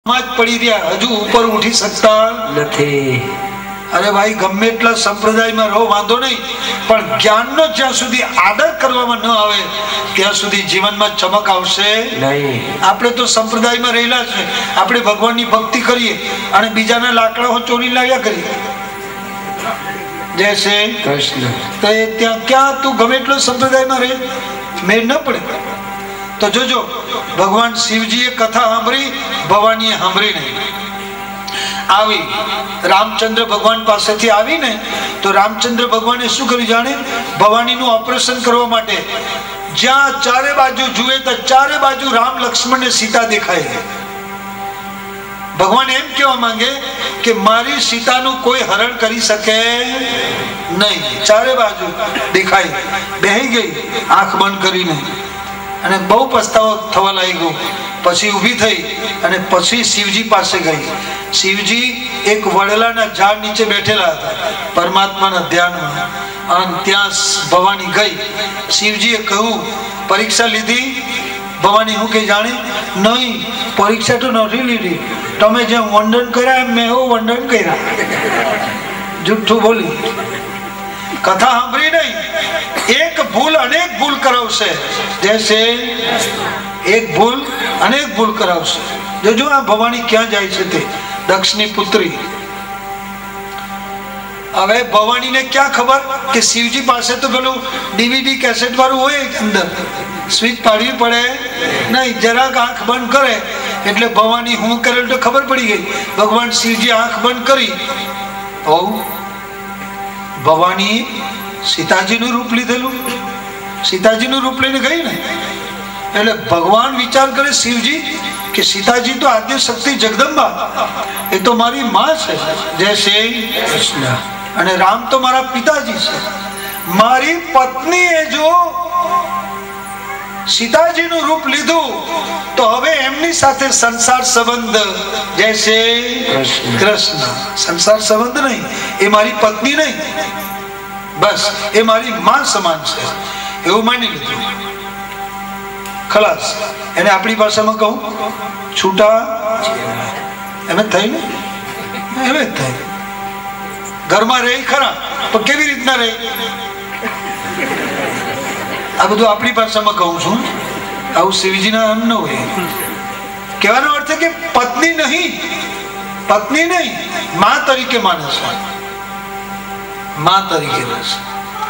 પડી રહ્યા, હજુ ઉપર ઉઠી શકતા નથી. અરે ભાઈ, ગમે એટલા સંપ્રદાયમાં રહો વાંધો નહીં, પણ જ્ઞાનનો જ્યાં સુધી આદર કરવામાં ન આવે ત્યાં સુધી જીવનમાં ચમક આવશે નહીં. આપણે તો સંપ્રદાયમાં રહેલા છે, આપણે ભગવાનની ભક્તિ કરીએ અને બીજાના લાકડા ચોરી લાવ્યા કરીએ. જય શ્રી કૃષ્ણ. તો ત્યાં ક્યાં તું ગમે એટલો સંપ્રદાયમાં રહે, મેળ ન પડે. તો જોજો, ભગવાન શિવજીએ કથા સાંભળી, ભવાનીએ સાંભળી નહીં. આવી રામચંદ્ર ભગવાન પાસેથી આવીને તો રામચંદ્ર ભગવાને શું કર્યું જાણે? ભવાનીનું ઓપરેશન કરવા માટે જ્યાં ચારે બાજુ જુએ તો ચારે બાજુ રામ, લક્ષ્મણ ને સીતા દેખાય. ભગવાન એમ કહેવા માંગે કે મારી સીતાનું કોઈ હરણ કરી શકે નહીં. ચારે બાજુ દેખાય. બેહી ગઈ આંખ બંધ કરીને અને બહુ પસ્તાવો થવા લાગ્યો. પછી ઊભી થઈ અને પછી શિવજી પાસે ગઈ. શિવજી એક વડલાના ઝાડ નીચે બેઠેલા હતા પરમાત્માના ધ્યાનમાં, અને ત્યાં ભવાની ગઈ. શિવજીએ કહ્યું, પરીક્ષા લીધી? ભવાની હું કઈ જાણે? નહીં, પરીક્ષા તો નથી લીધી. તમે જેમ વંદન કર્યા એમ મેં એવું વંદન કર્યા. જુઠ્ઠું બોલી. કથા સાંભળી નહીં. એક ભૂલ અનેક ભૂલ કરાવશે. જૈસે એક ભૂલ અનેક ભૂલ કરાવશે. જોજો આ ભવાની ક્યાં જાય છે તે, દક્ષની પુત્રી. હવે ભવાનીને ક્યાં ખબર કે શિવજી પાસે તો પેલું ડીવીડી કેસેટ વાળું હોય, અંદર સ્વિચ પાડવી પડે નહીં. જરાક આંખ બંધ કરે એટલે ભવાની હું કરેલ તો ખબર પડી ગઈ. ભગવાન શિવજી આંખ બંધ કરી, ભવાની સીતાજીનું રૂપ લીધેલું. સીતાજીનું રૂપ લઈને ગઈ ને એટલે ભગવાન વિચાર કરે શિવજી કે સીતાજી તો આદ્ય શક્તિ જગદંબા, એ તો મારી માં છે. જય શ્રી કૃષ્ણ. અને રામ તો મારા પિતાજી છે. મારી પત્નીએ જો સીતાજીનું રૂપ લીધું તો હવે એમની સાથે સંસાર સંબંધ. જય શ્રી કૃષ્ણ. સંસાર સંબંધ નહીં, એ મારી પત્ની નહીં, બસ એ મારી માં સમાન છે એવું માની લીધું. ખલાસ. એને આપણી ભાષામાં કહું, છૂટા એમ જ થાય ને, એમ જ થાય. ઘરમાં રહી ખરા, પણ કેવી રીતના રહે? આ બધું આપણી ભાષામાં કહું છું. આવું શિવજીના નામ ન હોય. કહેવાનો અર્થ કે પત્ની નહીં, પત્ની નહીં, માં તરીકે માને છે, માં તરીકે માને છે.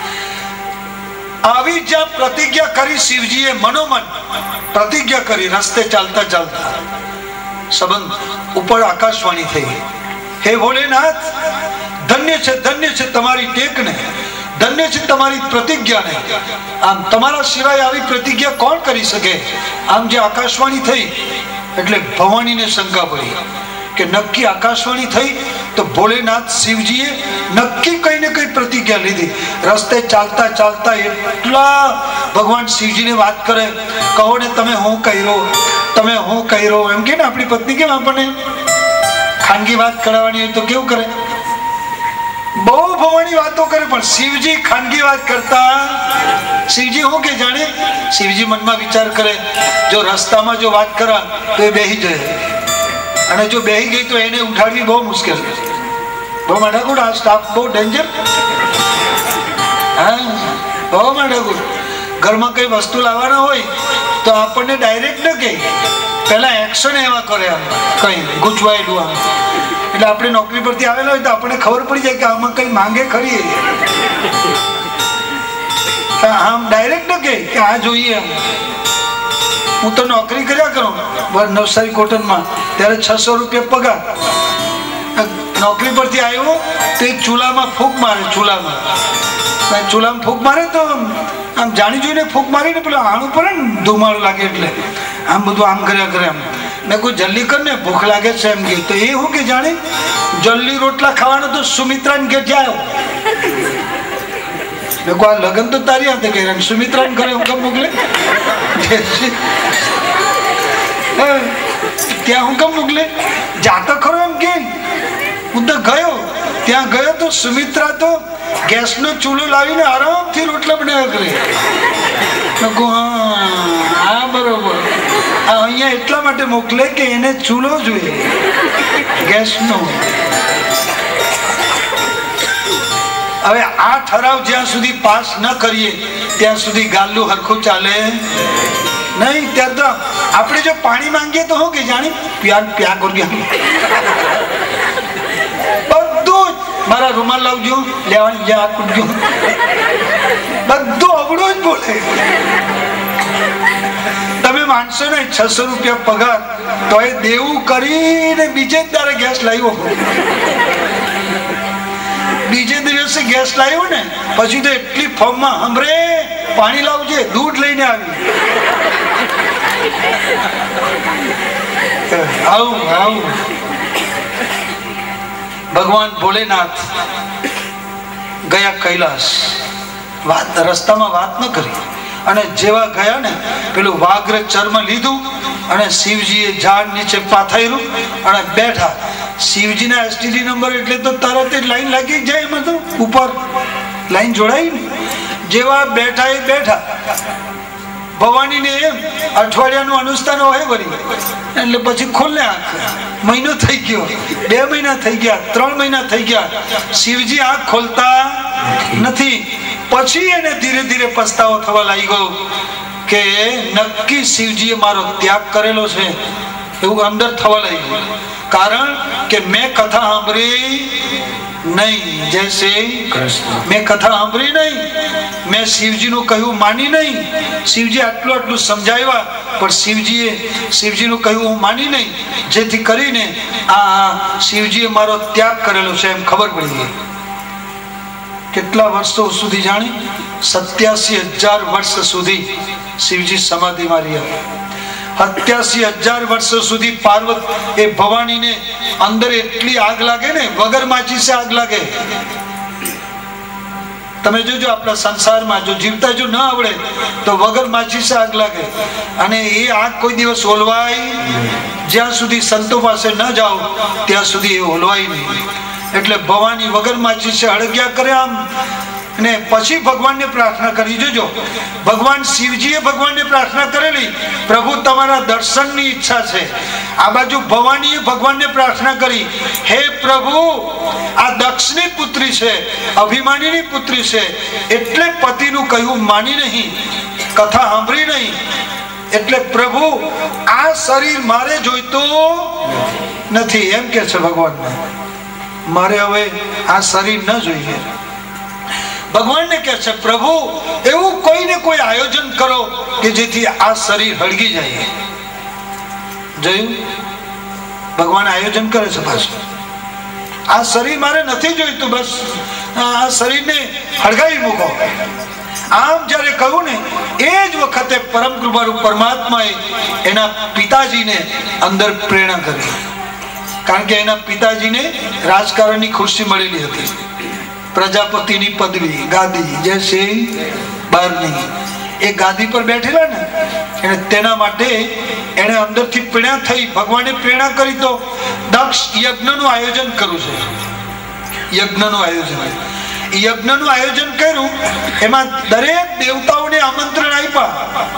આવી જ્યાં પ્રતિજ્ઞા કરી શિવજીએ, મનોમન પ્રતિજ્ઞા કરી. રસ્તે ચાલતા ચાલતા સંબંધ ઉપર આકાશવાણી થઈ, હે ભોલેનાથ, ધન્ય છે તમારી ટેકને, ધન્ય છે તમારી પ્રતિજ્ઞાને. આમ તમારા સિવાય આવી પ્રતિજ્ઞા કોણ કરી શકે? આમ જે આકાશવાણી થઈ એટલે ભવાનીને શંકા પડી કે નક્કી આકાશવાણી થઈ તો ભોલેનાથ શિવજીએ નક્કી કઈ ને કઈ પ્રતિજ્ઞા લીધી. રસ્તે ચાલતા ચાલતા એટલા ભગવાન શિવજીને વાત કરે, કહો ને તમે હું કર્યો, તમે હું કર્યો, એમ કે ને આપણી પત્ની કેમ આપણને ખાનગી વાત કરાવવાની હોય તો કેવું કરે? બહુ ભવાની વાતો કરે, પણ શિવજી ખાનગી વાત કરતા. શિવજી હું કે જાણે? શિવજી મનમાં વિચાર કરે, જો રસ્તામાં જો વાત કરા તો એ બેહી જાય, અને જો બેહી ગઈ તો એને ઉઠાડવી બહુ મુશ્કેલ. બહુ માઠાકૂટ. આ સ્ટાફ બહુ ડેન્જર. હા, બહુ માઠાકૂટ. ઘરમાં કઈ વસ્તુ લાવવાના હોય તો આપણને ડાયરેક્ટ ન કહે, પેલા એક્શન એવા કરે, કઈ ગૂંચવાયેલું આમ. એટલે આપણે નોકરી પરથી આવેલા હોય તો આપણને ખબર પડી જાય કે આમાં કઈ માંગે ખરી. આમ ડાયરેક્ટ ન કહે કે આ જોઈએ. હું તો નોકરી કર્યા કરું નવસારી કોટનમાં, ત્યારે 600 રૂપિયા પગાર. નોકરી પરથી આવ્યો તો એ ચૂલામાં ફૂંક મારે. ચૂલામાં ફૂંક મારે તો આમ જાણી જોઈને ફૂંક મારીને પેલું આણું પડે ને, ધુમાડો લાગે એટલે આમ બધું આમ કર્યા કરે. આમ મેં કોઈ જલ્દી કર ને, ભૂખ લાગે છે એમ કે. તો એ હું કે જાણે જલ્દી રોટલા ખાવાનો તો સુમિત્રાને ઘેર જાય. મેં કહું આ લગ્ન તો તારી હાથે કર્યા, સુમિત્રાને ઘરે હું કેમ મોકલે? ત્યાં હું કેમ મોકલે? જાતો ખરો એમ કે. હું તો ગયો, ત્યાં ગયો તો સુમિત્રા તો ગેસનો ચૂલો લાવીને આરામથી રોટલા બનાવ્યા કરે. હા બરોબર. અહીંયા અહીંયા એટલા માટે મોકલે કે એને ચૂલો જોઈએ, ગેસનો. હવે આ ઠરાવ જ્યાં સુધી પાસ ન કરીએ ત્યાં સુધી ગાલ્લું હરખું ચાલે નહીં. ત્યાં તો આપણે જો પાણી માંગીએ તો શું કે જાણી પ્યા કરજો, બધું મારા રૂમાલ લાવજો, લેવાની જા કૂટજો, બધું અવળું જ બોલે. તમે માનશો ને 600 રૂપિયા પગાર તો એ દેવું કરીને બીજે જ દાડે ગેસ લાવ્યો, બીજે દિવસે ગેસ લાવ્યો ને પછી તો એટલી ફોર્મમાં હમરે પાણી લાવજે, દૂધ લઈને આવી. આવું આવું ભગવાન ભોલેનાથ ગયા કૈલાસ. વાત રસ્તામાં વાત ન કરી અને જેવા ગયા ને પેલું વાઘરે ચર્મ લીધું અને શિવજીએ ઝાડ નીચે પાથર્યું અને બેઠા. શિવજીના એસટીડી નંબર એટલે તો તરત જ લાઈન લાગી જાય, એમાં તો ઉપર લાઈન જોડાઈ ને. જેવા બેઠા એ બેઠા. ભવાનીને એમ અઠવાડિયાનું અનુષ્ઠાન હોય વળી, એટલે પછી ખોલે આંખ. મહિનો થઈ ગયો, 2 મહિના થઈ ગયા, 3 મહિના થઈ ગયા, શિવજી આંખ ખોલતા નથી. પછી એને ધીરે ધીરે પસ્તાવો થવા લાગ્યો કે નક્કી શિવજીએ મારો ત્યાગ કરેલો છે એવું અંદર થવા લાગ્યું. કારણ કે મેં કથા સાંભળી નહીં, જય શ્રી કૃષ્ણ. મેં કથા સાંભળી નહીં, મેં શિવજીનું કહ્યું માની નહીં. શિવજી આટલું આટલું સમજાવ્યા પણ શિવજીનું કહ્યું હું માની નહીં, જેથી કરીને આ શિવજીએ મારો ત્યાગ કરેલો છે એમ ખબર પડી ગઈ. કેટલા વર્ષો સુધી જાણી? 87,000 વર્ષ સુધી શિવજી સમાધિમાં રહ્યા. 87,000 વર્ષો સુધી પાર્વતી એ ભવાનીને અંદર એટલી આગ લાગે ને, વગર માચીસે આગ લાગે. તમે જોજો આપણા સંસારમાં જો જીવતા જો ન આવડે તો વગર માચીસે આગ લાગે, અને એ આગ કોઈ દિવસ ઓલવાય જ્યાં સુધી સંતો પાસે ન જાઓ ત્યાં સુધી એ ઓલવાય નહીં. એટલે ભવાની વગર માચીસે હળગ્યા કરે આમ. અને પછી ભગવાનને પ્રાર્થના કરી. જોજો ભગવાન શિવજીએ ભગવાનને પ્રાર્થના કરેલી, પ્રભુ તમારા દર્શનની ઈચ્છા છે. આ બાજુ ભવાનીએ ભગવાનને પ્રાર્થના કરી, હે પ્રભુ આ દક્ષની પુત્રી છે, અભિમાનીની પુત્રી છે, એટલે પતિનું કહ્યું માની નહીં, કથા સાંભળી નહીં, એટલે પ્રભુ આ શરીર મારે જોઈતું નથી એમ કે છે ભગવાન. મારે હવે આ શરીર ન જોઈએ. ભગવાનને કહે છે પ્રભુ એવું કોઈને કોઈ આયોજન કરો કે જેથી આ શરીર હળગી જાય. જોયું? ભગવાન આયોજન કરે છે પાછું. આ શરીર મારે નથી જોઈતું, બસ આ શરીરને હળગાવી મૂકો. આમ જયારે કહ્યું ને એ જ વખતે પરમ કૃપાળુ પરમાત્માએ એના પિતાજીને અંદર પ્રેરણા કરી. કારણ કે એના પિતાજીને રાજકારણની ખુરશી મળેલી હતી, પ્રજાપતિની પદવી, ગાદી, જે છે 12ની એ ગાદી પર બેઠેલા ને, અને તેના માટે એને અંદરથી પ્રેરણા થઈ. ભગવાને પ્રેરણા કરી તો દક્ષ યજ્ઞનું આયોજન કર્યું છે. યજ્ઞનું આયોજન કર્યું, એમાં દરેક દેવતાઓને આમંત્રણ આપ્યા,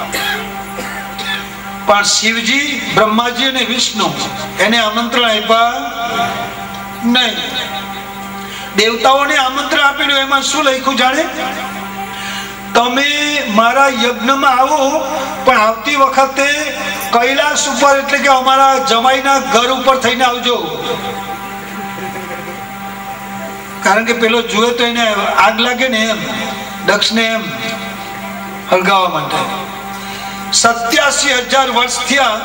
પણ શિવજી, બ્રહ્માજી અને વિષ્ણુ એને આમંત્રણ આપ્યા નહીં. દેવતાઓને આમંત્રણ આપેલું, એમાં શું લખ્યું જાણે? તમે મારા યજ્ઞમાં આવો પણ આવતી વખતે કૈલાસ ઉપર, એટલે કે અમારા જમાઈના ઘર ઉપર થઈને આવજો. કારણ કે પેલો જુએ તો એને આગ લાગે ને, એમ દક્ષને એમ હળગાવવા માટે. 87,000 વર્ષ થયા.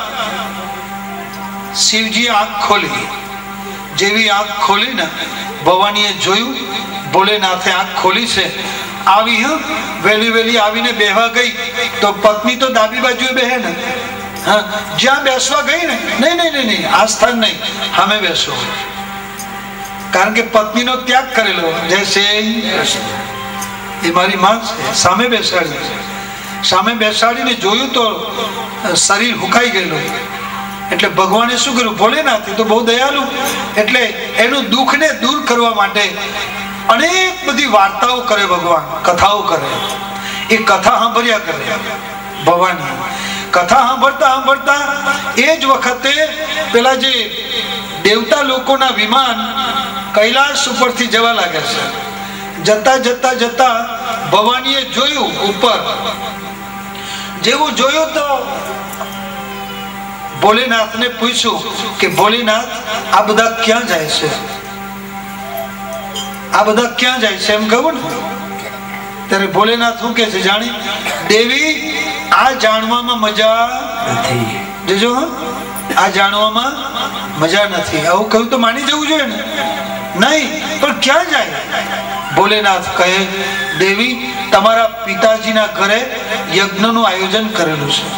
શિવજીએ આંખ ખોલી. જેવી આંખ ખોલી ને ભવાનીએ જોયું, ભોલેનાથે આંખ ખોલી છે. આવી વેલી આવીને બેહવા ગઈ તો પત્ની તો ડાબી બાજુએ બેહે ને, જ્યાં બેસવા ગઈ ને, નહીં આ સ્થાન નહીં, સામે બેસો. કારણ કે પત્નીનો ત્યાગ કરેલો. જય શ્રી કૃષ્ણ. એ મારી માં છે. સામે બેસાડીને જોયું તો શરીર હુકાઈ ગયેલું. એટલે ભગવાને શું કર્યું? ભોલેનાથ તો બહુ દયાળુ, એટલે એનું દુઃખને દૂર કરવા માટે અનેક બધી વાર્તાઓ કરે ભગવાન, કથાઓ કરે. એ કથા સાંભળ્યા કરે ભવાની. કથા સાંભળતા સાંભળતા એ જ વખતે પેલા જે દેવતા લોકોના વિમાન કૈલાસ ઉપરથી જવા લાગે છે. જતા જતા જતા ભવાનીએ જોયું ઉપર. જેવું જોયું તો ભોલેનાથને પૂછ્યું કે ભોલેનાથ આ બધા ક્યાં જાય છે? આ બધા ક્યાં જાય છે એમ કહું ને ત્યારે ભોલેનાથ શું કે છે જાણી? દેવી આ જાણવામાં મજા નથી. જોજો, આ જાણવામાં મજા નથી. આવું કહ્યું તો માની જવું જોઈએ ને? નહીં, પણ ક્યાં જાય? ભોલેનાથ કહે, દેવી તમારા પિતાજીના ઘરે યજ્ઞનું આયોજન કરેલું છે,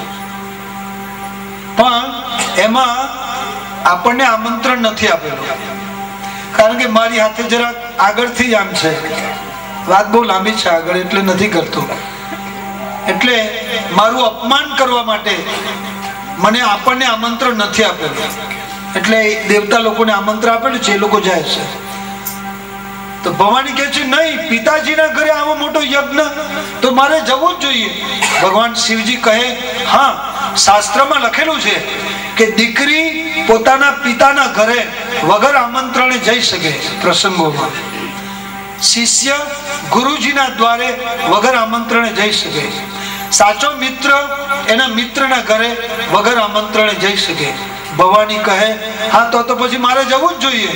પણ એમાં આપણને આમંત્રણ નથી આપેલું. કારણ કે મારી હાથે જરા આગળથી આમ છે, વાત બહુ લાંબી છે આગળ, એટલે નથી કરતો. એટલે મારું અપમાન કરવા માટે મને આપણને આમંત્રણ નથી આપેલું. એટલે દેવતા લોકોને આમંત્રણ આપેલું છે, એ લોકો જાય છે. તો ભવાની કહે છે નહીં, પિતાજીના ઘરે આવો મોટો યજ્ઞ તો મારે જવું જ જોઈએ. ભગવાન શિવજી કહે, હા, શાસ્ત્રમાં લખેલું છે કે દીકરી પોતાના પિતાના ઘરે વગર આમંત્રણે જઈ શકે. પ્રસંગોમાં શિષ્ય ગુરુજીના દ્વારે વગર આમંત્રણે જઈ શકે. સાચો મિત્ર એના મિત્રના ઘરે વગર આમંત્રણે જઈ શકે. ભવાની કહે, હા, તો પછી મારે જવું જ જોઈએ.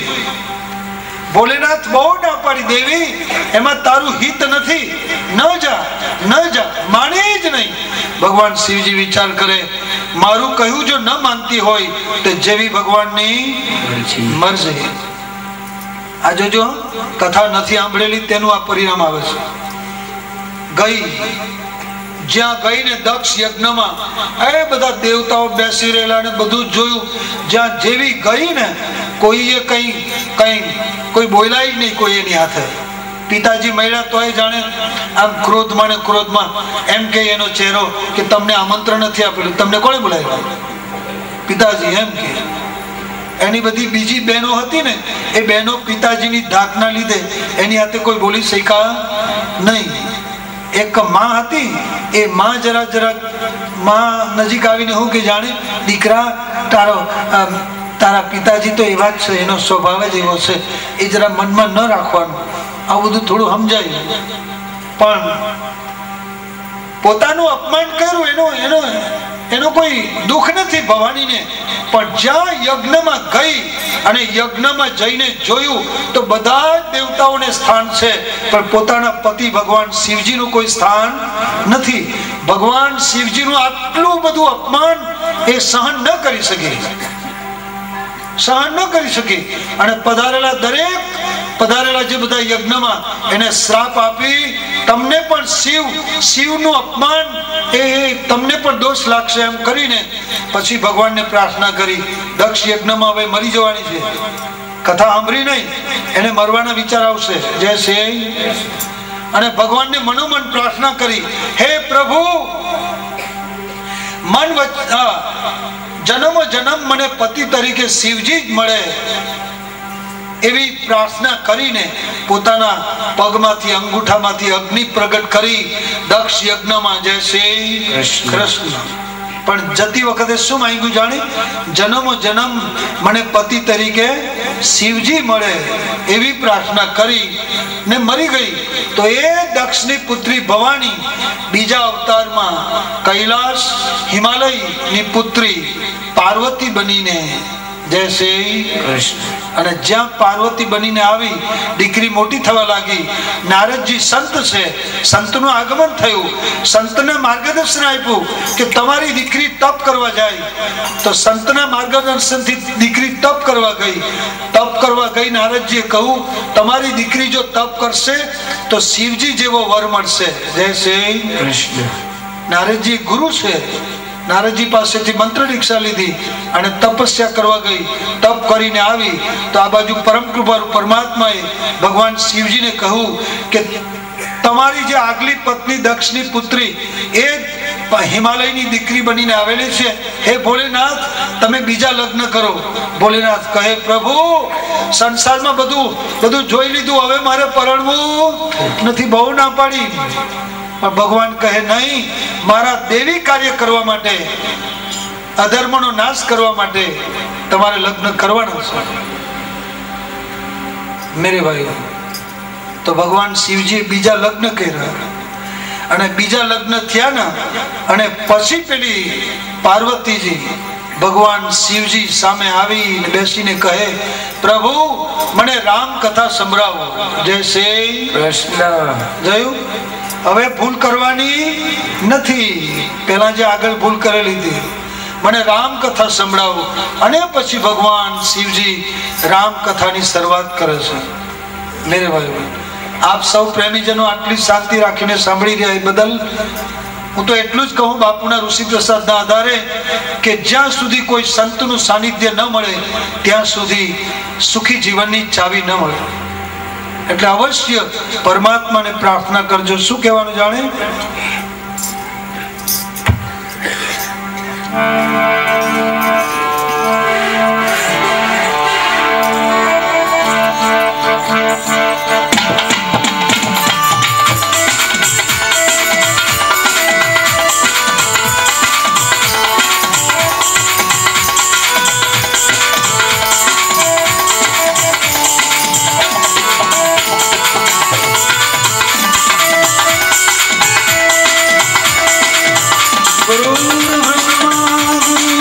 ભોલેનાથ બહુ ના પાડી, દેવી એમાં તારું હિત નથી, ન જા, ન જા, માને જ નહીં. ભગવાન શિવજી વિચાર કરે, મારું કહ્યું જો ન માનતી હોય તો જેવી ભગવાનની મરજી. આ જોજો, કથા નથી સાંભળેલી તેનું આ પરિણામ આવે છે. ગઈ જ્યાં ગઈ ને દક્ષ યજ્ઞમાં એ બધા દેવતાઓ બેસી રહેલા ને બધું જોયું. જ્યાં જેવી ગઈ ને કોઈએ કોઈ બોલાય જ નહીં કોઈ એની હાથે. પિતાજી મળ્યા તોય જાણે આમ ક્રોધમાં ને ક્રોધમાં એમ કે એનો ચહેરો કે તમને આમંત્રણ નથી આપેલું, તમને કોણે બોલાવ્યા? પિતાજી એમ કે. એની બધી બીજી બહેનો હતી ને, એ બહેનો પિતાજીની ધાકના લીધે એની હાથે કોઈ બોલી શક્યા નહીં. એક માં હતી, એ માં જરા માં નજીક આવીને હું કે જાણે, દીકરા તારા પિતાજી તો એવા જ છે, એનો સ્વભાવ જ એવો છે, એ જરા મનમાં ન રાખવાનું. આવું બધું થોડું સમજાય. પણ પોતાનું અપમાન કર્યું એનો કોઈ દુઃખ નથી ભવાનીને. પણ જ્યાં યજ્ઞમાં ગઈ અને યજ્ઞમાં જઈને જોયું તો બધા જ દેવતાઓને સ્થાન છે, પણ પોતાના પતિ ભગવાન શિવજીનું કોઈ સ્થાન નથી. ભગવાન શિવજીનું આટલું બધું અપમાન એ સહન ન કરી શકે. અને પધારેલા જે બધા યજ્ઞમાં એને શ્રાપ આપી, તમને પણ શિવનું અપમાન એ તમને પણ દોષ લાગશે એમ કરીને પછી ભગવાનને પ્રાર્થના કરી. દક્ષ યજ્ઞમાં હવે મરી જવાની છે, કથા સાંભળી નહીં, એને મરવાના વિચાર આવશે. જય શ્રી. અને ભગવાનને મનોમન પ્રાર્થના કરી, હે પ્રભુ, જન્મ જન્મ મને પતિ તરીકે શિવજી જ મળે એવી પ્રાર્થના કરીને પોતાના પગમાંથી અંગૂઠામાંથી અગ્નિ પ્રગટ કરી દક્ષ યજ્ઞમાં. જય શ્રી કૃષ્ણ. પણ જતી વખતે શું માંગ્યું જાણે? જન્મો જન્મ મને પતિ તરીકે શિવજી મળે એવી પ્રાર્થના કરી ને મરી ગઈ. તો એ દક્ષની પુત્રી ભવાની બીજા અવતારમાં કૈલાસ હિમાલયની પુત્રી પાર્વતી બનીને, જય શ્રી કૃષ્ણ. અને જ્યાં પાર્વતી બનીને આવી, દીકરી મોટી થવા લાગી. નારદજી સંત છે, સંતનું આગમન થયું, સંતને માર્ગદર્શન આપ્યું કે તમારી દીકરી તપ કરવા જાય. તો સંતના માર્ગદર્શનથી દીકરી તપ કરવા ગઈ. નારદજીએ કહ્યું, તમારી દીકરી જો તપ કરશે તો શિવજી જેવો વર મળશે. જય શ્રી કૃષ્ણ. નારદજી ગુરુ છે, નારદજી પાસેથી મંત્ર દીક્ષા લીધી અને તપસ્યા કરવા ગઈ. તપ કરીને આવી તો આ બાજુ પરમ કૃપાળુ પરમાત્માએ ભગવાન શિવજીને કહ્યું કે તમારી જે આગલી પત્ની દક્ષની પુત્રી એ હિમાલયની દીકરી બનીને આવેલી છે, હે ભોલેનાથ, તમે બીજા લગ્ન કરો. ભોલેનાથ કહે, પ્રભુ, સંસારમાં બધું જોઈ લીધું, હવે મારે પરણવું નથી. બહુ ના પાડી, પણ ભગવાન કહે નહીં, મારા દેવી કાર્ય કરવા માટે, અધર્મનો નાશ કરવા માટે તમારે લગ્ન કરવાના છે મેરે ભાઈ. તો ભગવાન શિવજીએ બીજા લગ્ન કર્યા અને બીજા લગ્ન થયા ને, અને પછી પેલી પાર્વતીજી ભગવાન શિવજી સામે આવી બેસીને કહે, પ્રભુ મને રામ કથા સંભળાવો. જય શ્રી કૃષ્ણ. જોયું, હવે ભૂલ કરવાની નથી, પેલા જે આગળ ભૂલ કરેલી હતી, મને રામ કથા સંભળાવો. અને પછી ભગવાન શિવજી રામ કથાની શરૂઆત કરે છે મેરે ભાઈ. આપ સૌ પ્રેમીજનો આટલી શાંતિ રાખીને સાંભળી રહ્યા એ બદલ હું તો એટલું જ કહું, બાપુના ઋષિ પ્રસાદના આધારે, કે જ્યાં સુધી કોઈ સંતનું સાનિધ્ય ન મળે ત્યાં સુધી સુખી જીવનની ચાવી ન મળે. એટલે અવશ્ય પરમાત્માને પ્રાર્થના કરજો. શું કહેવાનું જાણે? ગુરુ બ્રહ્મા ગુરુ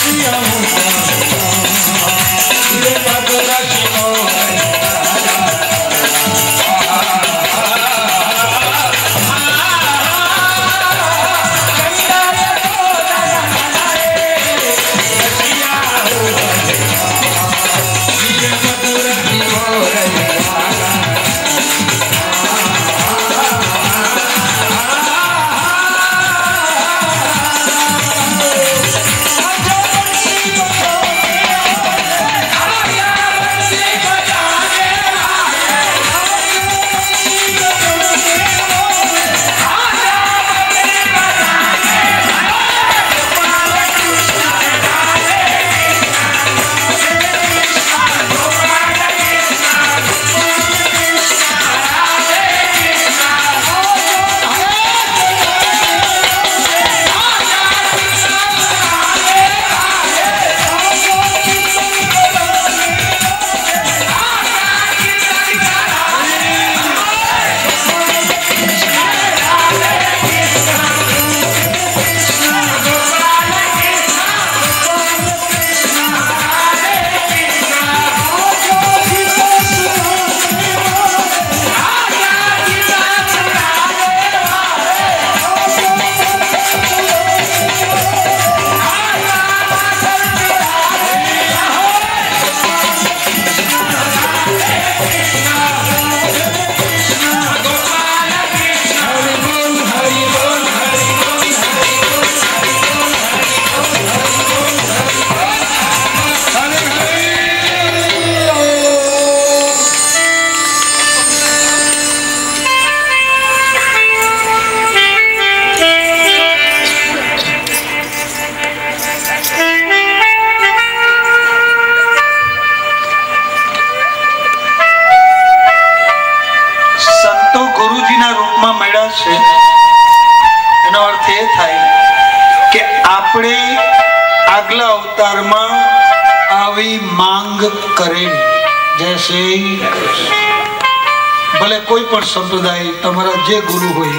ભલે કોઈ પણ સંપ્રદાય તમારા જે ગુરુ હોય,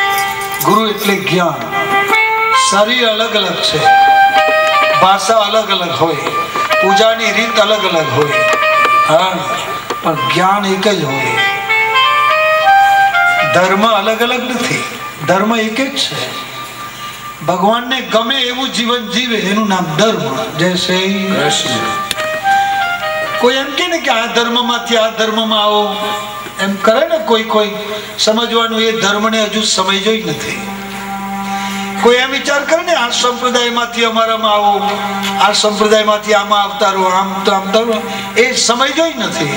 ગુરુ એટલે જ્ઞાન. શરીર અલગ અલગ છે, ભાષા અલગ અલગ હોય, પૂજાની રીત અલગ અલગ હોય, હા, પણ જ્ઞાન એક જ હોય. ધર્મ અલગ અલગ નથી, ધર્મ એક જ છે. ભગવાનને ગમે એવું જીવન જીવે એનું નામ ધર્મ. જય શ્રી કૃષ્ણ. કોઈ એમ કે ને કે આ ધર્મમાંથી આ ધર્મમાં આવો એમ કરે ને, કોઈ સમજવાનું એ ધર્મને હજુ સમજ્યો જ નથી. કોઈ એમ વિચાર કરે ને આ સંપ્રદાયમાંથી અમારામાં આવો, આ સંપ્રદાયમાંથી આમાં આવતા રહો, આમ તો આવતા રહો, એ સમજ્યો જ નથી.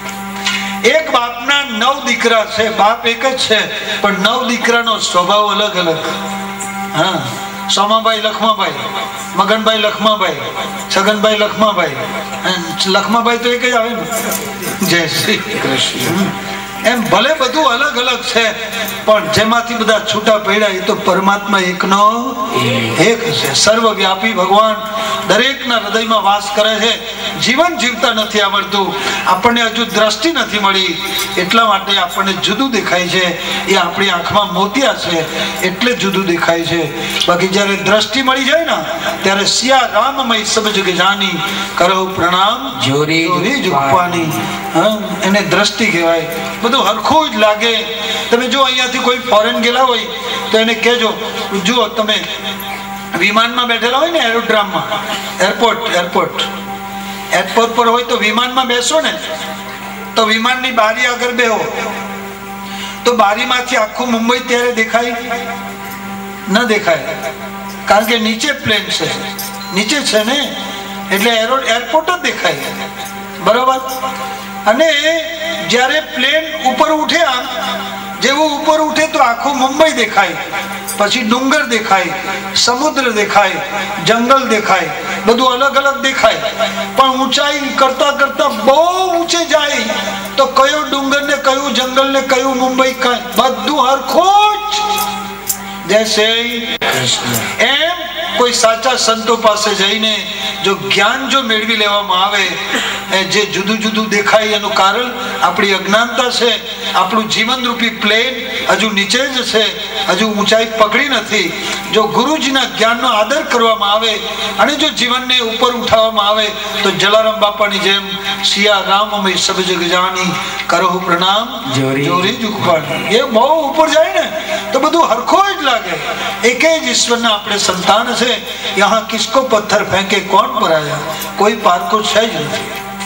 એક બાપના 9 દીકરા છે, બાપ એક જ છે, પણ 9 દીકરાનો સ્વભાવ અલગ અલગ. હા, સોમાભાઈ લખમાભાઈ, મગનભાઈ લખમાભાઈ, છગનભાઈ લખમાભાઈ, લખમાભાઈ તો એક જ આવે ને. જય શ્રી કૃષ્ણ. એમ ભલે બધું અલગ અલગ છે, પણ જેમાંથી બધા છૂટા પડ્યા એ તો પરમાત્મા એકનો એક છે. સર્વવ્યાપી ભગવાન દરેકના હૃદયમાં વાસ કરે છે. જીવન જીવતા નથી આવડતું, આપણને હજુ દ્રષ્ટિ નથી મળી, એટલા માટે આપણને જુદું દેખાય છે. એ આપણી આંખમાં મોતિયા છે એટલે જુદું દેખાય છે. બાકી જયારે દ્રષ્ટિ મળી જાય ને ત્યારે સિયા રામમય સબ જગ જાની, કરો પ્રણામ જોરી જુપાની. એને દ્રષ્ટિ કહેવાય. બધું હરખું જ લાગે. તમે જો અહીંયાથી કોઈ ફોરેન ગયેલા હોય તો એને કહેજો, જુઓ તમે વિમાનમાં બેઠેલા હોય ને, એરોડ્રામમાં, એરપોર્ટ પર હોય તો વિમાનમાં બેસો ને, તો વિમાનની બારી આગળ બેહો તો બારીમાંથી આખું મુંબઈ ત્યારે દેખાય ન દેખાય, કારણ કે નીચે પ્લેન છે, નીચે છે ને, એટલે એરપોર્ટ જ દેખાય. બરોબર. અને જ્યારે પ્લેન ઉપર ઉઠે, આમ જેવું ઉપર ઉઠે તો આખું મુંબઈ દેખાય, પછી ડુંગર દેખાય, સમુદ્ર દેખાય, જંગલ દેખાય, બધું અલગ અલગ દેખાય. પણ ઊંચાઈ કરતા કરતા બહુ ઊંચે જાય તો કયો ડુંગર ને કયું જંગલ ને કયું મુંબઈ, બધું હરખું જ. જય શ્રી કૃષ્ણ. એમ કોઈ સાચા સંતો પાસે જઈને જો જ્ઞાન જો મેળવી લેવામાં આવે, જે જુદું જુદું દેખાય એનું કારણ આપણી અજ્ઞાનતા છે. આપણું જીવન રૂપી પ્લેન હજુ નીચે જ છે, હજુ ઊંચાઈ પકડી નથી. જો ગુરુજીના જ્ઞાનનો આદર કરવામાં આવે અને જો જીવનને ઉપર ઉઠાવવામાં આવે તો જલારામ બાપાની જેમ સિયા રામ અમે સબ જગ જાની કરહુ પ્રણામ જોરી જુખવાણી, એ બહુ ઉપર જાય ને તો બધું હરખો જ લાગે. એક જ ઈશ્વરના આપણે સંતાન છે. યહાં કિસકો પથ્થર ફેંકે કોણ પરાયા, કોઈ પારકો છે જ નથી.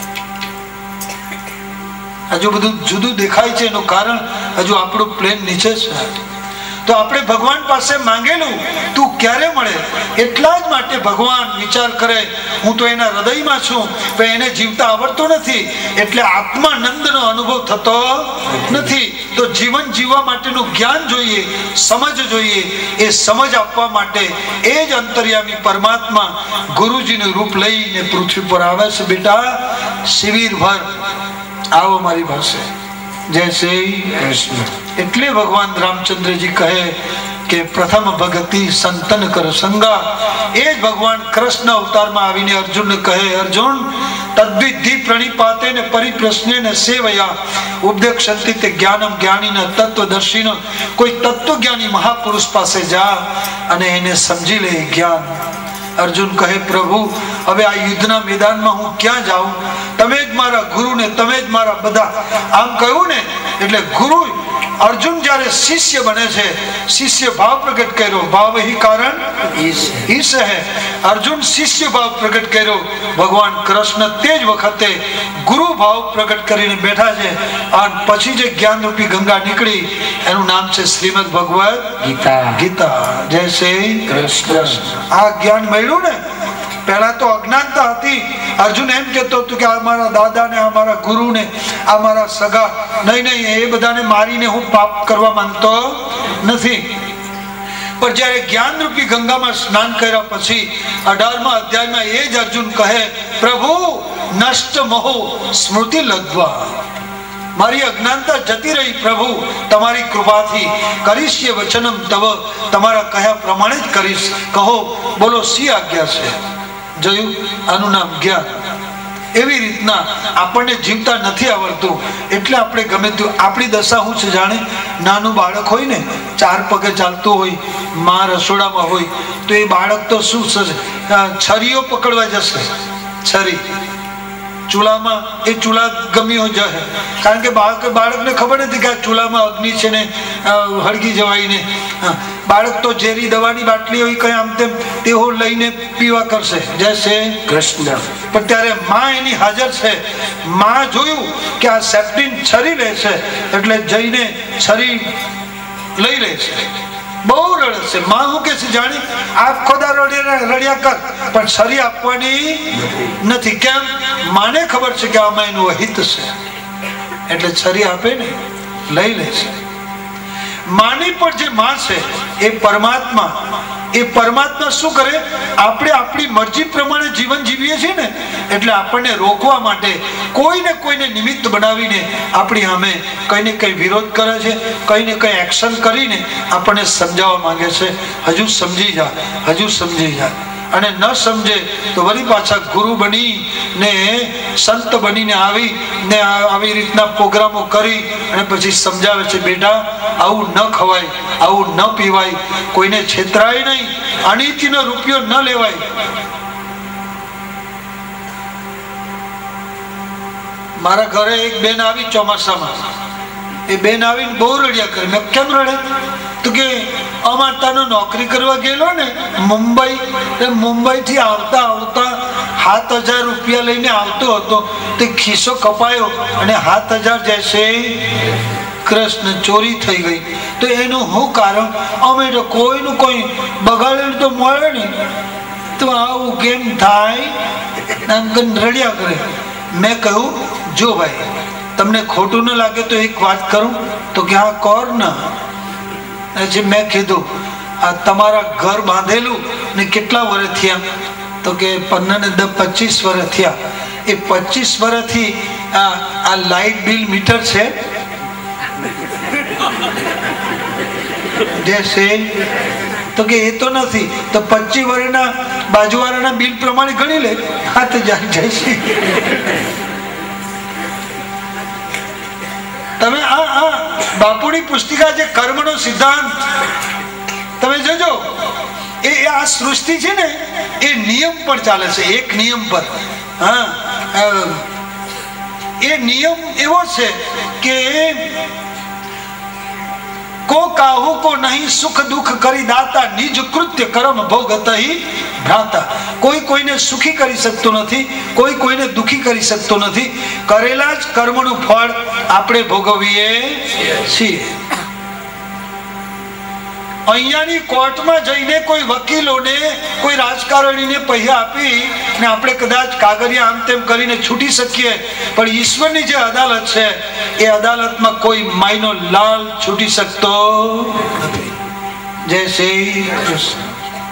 હજુ બધું જુદું દેખાય છે એનું કારણ હજુ આપણું પ્લેન નીચે છે. તો આપણે ભગવાન પાસે માંગેલું તું ક્યારે મળે, એટલા જ માટે ભગવાન વિચાર કરે હું તો એના હૃદયમાં છું, પણ એને જીવતા આવડતું નથી, એટલે આત્માનંદનો અનુભવ થતો નથી. તો જીવન જીવવા માટેનું જ્ઞાન જોઈએ, સમજ જોઈએ. એ સમજ આપવા માટે એ જ અંતર્યામી પરમાત્મા ગુરુજીનું રૂપ લઈને પૃથ્વી પર આવે છે. બેટા શિબિર ભર આવો મારી પાસે, જય શ્રી કૃષ્ણ. એટલે ભગવાન રામચંદ્રજી કહે કે પ્રથમ ભક્તિ સંતન કર સંગા. એ જ ભગવાન કૃષ્ણ અવતારમાં આવીને અર્જુનને કહે, અર્જુન તદ્વિધિ પ્રણિપાતે ને પરિપ્રશ્ને ને સેવયા ઉપદેક્ષંતિ તે જ્ઞાનમ જ્ઞાનીના તત્વદર્શીનો. કોઈ તત્વજ્ઞાની મહાપુરુષ પાસે જા અને એને સમજી લે જ્ઞાન. અર્જુન કહે, પ્રભુ હવે આ યુદ્ધના મેદાનમાં હું ક્યાં જાઉં, તમે જ મારા ગુરુ ને તમે જ મારા બધા. આમ કહ્યું ને એટલે ગુરુ અર્જુન જયારે શિષ્ય બને છે, શિષ્ય ભાવ પ્રગટ કર્યો, ભાવ હિ કારણ ઈશ હે. અર્જુન શિષ્ય ભાવ પ્રગટ કર્યો, ભગવાન કૃષ્ણ તે જ વખતે ગુરુ ભાવ પ્રગટ કરીને બેઠા છે. અને પછી જે જ્ઞાન રૂપી ગંગા નીકળી એનું નામ છે શ્રીમદ ભગવદ ગીતા. જય શ્રી કૃષ્ણ. આ જ્ઞાન મળ્યું ને, પહેલા તો અજ્ઞાનતા હતી. અર્જુન એમ કહેતો હતો કે આ મારા દાદા ને આ મારા ગુરુ ને આ મારા સગા, નહીં એ બધાને મારીને હું પાપ કરવા માંગતો નથી. પણ જયારે જ્ઞાન રૂપી ગંગામાં સ્નાન કર્યા પછી 18મા અધ્યાયમાં એ જ અર્જુન કહે, પ્રભુ નષ્ટ મોહ સ્મૃતિ લબ્ધ્વા, મારી અજ્ઞાનતા જતી રહી પ્રભુ તમારી કૃપાથી. કરીશ્ય વચનમ તવ, તમારા કહ્યા પ્રમાણે જ કરીશ. કહો બોલો શી આજ્ઞા છે. જોયું, આનું નામ જ્ઞાન. એવી રીતના આપણને જીવતા નથી આવડતું એટલે આપણે ગમે તે. આપણી દશા શું છે જાણે, નાનું બાળક હોય ને, 4 પગે ચાલતું હોય, માં રસોડામાં હોય, તો એ બાળક તો શું છરીઓ પકડવા જશે. છરી ચૂલામાં, એ ચૂલા ગમ્યો જશે, કારણ કે બાળકને ખબર નથી કે આ ચૂલામાં અગ્નિ છે ને હળગી જવાય ને. બાળક તો ઝેરી દવાની બાટલી હોય કઈ આમ તેમ તેઓ લઈને પીવા કરશે. જય શ્રી કૃષ્ણ. પણ ત્યારે માં એની હાજર છે. માં જોયું કે આ સેપ્ટિન છરી લે છે એટલે જઈને છરી લઈ લે છે. બહુ રડે છે. માં શું કે છે જાણી, આખો દાડો રડ્યા કર પણ છરી આપવાની નથી. કેમ? માને ખબર છે કે આમાં એનું અહિત છે, એટલે છરી આપે ને લઈ લે છે. માની પણ જે માં છે એ પરમાત્મા, એ પરમાત્મા શું કરે, આપણે આપણી મરજી પ્રમાણે જીવન જીવીએ છીએ ને, એટલે આપણને રોકવા માટે કોઈને કોઈને નિમિત્ત બનાવીને આપણી સામે કઈ ને કઈ વિરોધ કરે છે, કઈ ને કઈ એક્શન કરીને આપણને સમજાવવા માંગે છે. હજુ સમજી જા, હજુ સમજી જા. અને ન સમજે તો વળી પાછા ગુરુ બની ને સંત બનીને આવી ને આવી રીતના પ્રોગ્રામો કરી અને પછી સમજાવે છે, બેટા આવું ન ખવાય, આવું ન પીવાય, કોઈને છેતરાય નહીં, અનીતિનો રૂપિયો ન લેવાય. મારા ઘરે એક બેન આવી ચોમાસામાં, એ બેન આવીને બહુ રડ્યા કરે. મેં કેમ રડે? તો કે અમારતાનો નોકરી કરવા ગયેલો ને મુંબઈ થી આવતા 7,000 રૂપિયા લઈને આવતો હતો, તે ખિસ્સો કપાયો અને 7,000 જૈસે કૃષ્ણ ચોરી થઈ ગઈ. તો એનું શું કારણ? અમે તો કોઈનું કોઈ બગાડેલું તો મળે નહીં, તો આવું કેમ થાય? આમ કરીને રડ્યા કરે. મેં કહ્યું, જો ભાઈ તમને ખોટું ન લાગે તો એક વાત કરું. તો કે હા કર ના. મેં કીધું, આ તમારા ઘર બાંધેલું ને કેટલા વર્ષ થયા? તો કે 25 વર્ષ થયા. એ 25 વર્ષથી આ લાઇટ બિલ મીટર છે. તો કે એ તો નથી. તો 25 વર્ષના બાજુવાળાના બિલ પ્રમાણે ગણી લે. હા તો જાય છે. તમે આ બાપુની પુસ્તિકા જે કર્મનો સિદ્ધાંત તમે જોજો, એ આ સૃષ્ટિ છે ને એ નિયમ પર ચાલે છે. એક નિયમ પર. હા, એ નિયમ એવો છે કે કો કાહુ કો નહીં સુખ દુઃખ કરી દાતા, નિજ કૃત્ય કર્મ ભોગત હી ભ્રાતા. કોઈ કોઈને સુખી કરી શકતો નથી, કોઈ કોઈને દુઃખી કરી શકતો નથી. કરેલા જ કર્મનું ફળ આપણે ભોગવીએ છીએ. અહીંયાની કોર્ટમાં જઈને કોઈ વકીલોને, કોઈ રાજકારણીને પૈસા આપી ને આપણે કદાચ કાગળિયા આમ તેમ કરીને છૂટી શકીએ, પણ ઈશ્વરની જે અદાલત છે એ અદાલતમાં કોઈ માયનો લાલ છૂટી શકતો નથી. જય શ્રી કૃષ્ણ.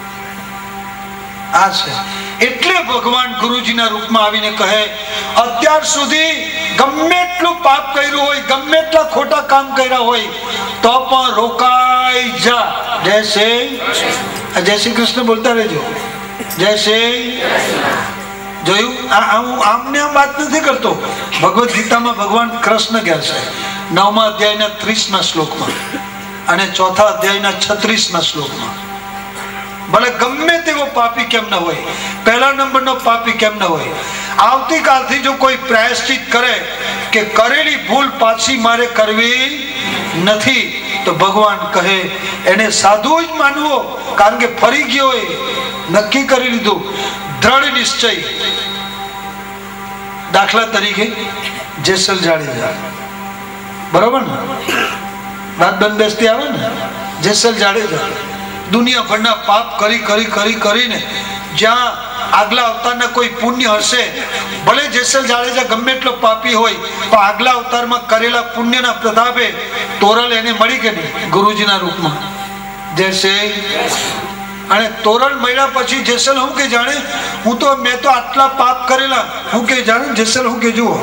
આ છે એટલે ભગવાન ગુરુજીના રૂપમાં આવીને કહે, અત્યાર સુધી ગમે એટલું પાપ કર્યું હોય, ગમે એટલા ખોટા કામ કર્યા હોય, તો પણ રોકાઈ જા. જય શ્રી કૃષ્ણ બોલતા રહેજો. જય શ્રી. જોયું, હું આમને આમ વાત નથી કરતો. ભગવદ ગીતામાં ભગવાન કૃષ્ણ કહે છે 9મા અધ્યાયના 30મા શ્લોકમાં અને 4થા અધ્યાયના 36મા શ્લોકમાં, ભલે ગમે તેવો પાપી કેમ ન હોય, પહેલા નંબરનો પાપી કેમ ન હોય, આવતીકાલથી જો કોઈ પ્રાયશ્ચિત કરે કે કરેલી ભૂલ પાછી મારે કરવી નથી, તો ભગવાન કહે એને સાધુ જ માનવો. કારણ કે ફરી ગયો હોય, નક્કી કરી લીધું, દ્રઢ નિશ્ચય. દાખલા તરીકે જેસલ જાડેજા, બરોબર ને, વાત બંધબેસતી આવે ને. જેસલ જાડેજા દુનિયાભરના પાપ કરીને જ્યાં આગલા અવતારના કોઈ પુણ્ય હશે, ભલે જેસલ જાડેજા ગમે એટલો પાપી હોય, પણ આગલા અવતારમાં કરેલા પુણ્યના પ્રતાપે તોરલ એને મળી કે નહીં ગુરુજીના રૂપમાં. જૈસે અને તોરણ મળ્યા પછી જેસલ હું કે જાણે, મેં તો આટલા પાપ કરેલા, હું કે જાણે જેસલ હું કે જુઓ,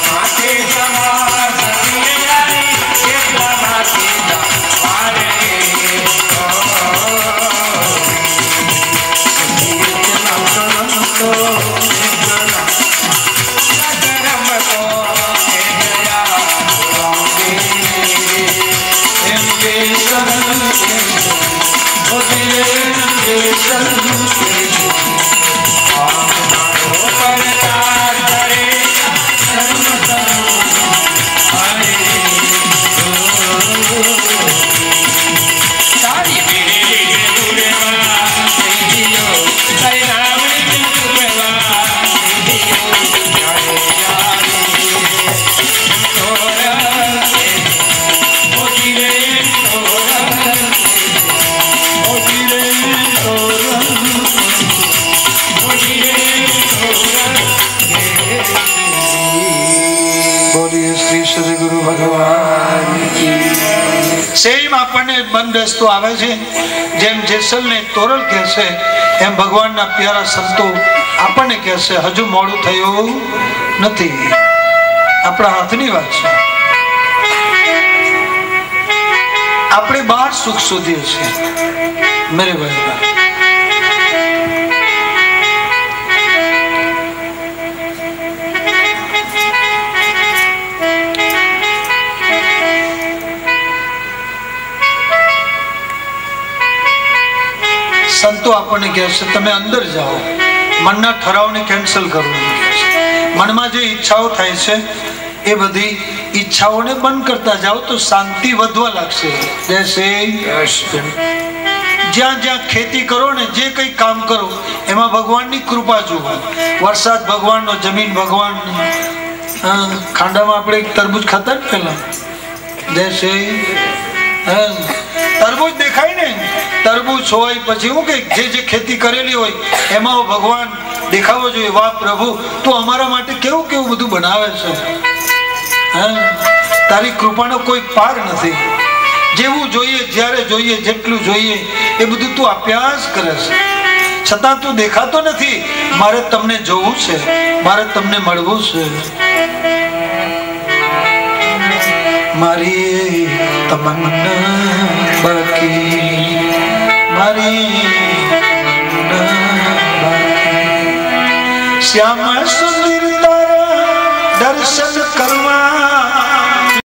સેમ આપણને બંધ રસ્તો આવે છે, જેમ જેસલ ને તોરલ કહે છે, એમ ભગવાનના પ્યારા સંતો આપણને કહે છે હજુ મોડું થયું નથી. આપણા હાથની વાત છે. આપણે બહાર સુખ શોધીએ છીએ મેરે ભાઈ. સંતો આપણને કહે છે તમે અંદર જાઓ, મનના ઠરાવને કેન્સલ કરો. મનમાં જે ઈચ્છાઓ થાય છે એ બધી ઈચ્છાઓને બંધ કરતા જાઓ તો શાંતિ વધવા લાગશે. જ્યાં જ્યાં ખેતી કરો ને જે કઈ કામ કરો એમાં ભગવાનની કૃપા જુઓ. વરસાદ ભગવાનનો, જમીન ભગવાન. ખાંડામાં આપણે એક તરબૂચ ખાતા ને પેલા, જૈસે તરબૂચ દેખાય ને, તરબૂચ હોય પછી હું કે જે ખેતી કરેલી હોય એમાં ભગવાન દેખાવો જોઈએ. વાહ પ્રભુ, તું અમારા માટે કેવું કેવું બધું બનાવે છે. તારી કૃપાનો કોઈ પાર નથી. જેવું જોઈએ, જ્યારે જોઈએ, જેટલું જોઈએ એ બધું તું આપ્યા જ કરે છે. છતાં તું દેખાતો નથી. મારે તમને જોવું છે, મારે તમને મળવું છે. મારી તમન્ના બાકી, મારી શ્યામ